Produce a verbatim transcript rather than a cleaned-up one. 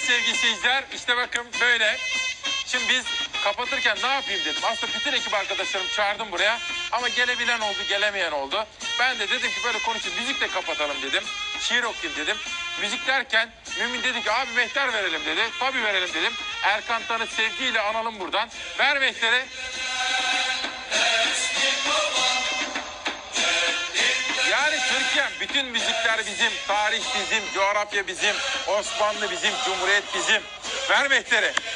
sevgili seyirciler. İşte bakın böyle. Şimdi biz kapatırken ne yapayım dedim. Aslında bütün ekip arkadaşlarım çağırdım buraya. Ama gelebilen oldu, gelemeyen oldu. Ben de dedim ki böyle konuşup müzikle kapatalım dedim. Şiir okuyayım dedim. Müzik derken Mümin dedi ki abi mehter verelim dedi. Tabii verelim dedim. Erkan Tan'ı sevgiyle analım buradan. Ver mehteri. Yani Türkiye bütün müzikler bizim, tarih bizim, coğrafya bizim, Osmanlı bizim, Cumhuriyet bizim. Ver mehteri.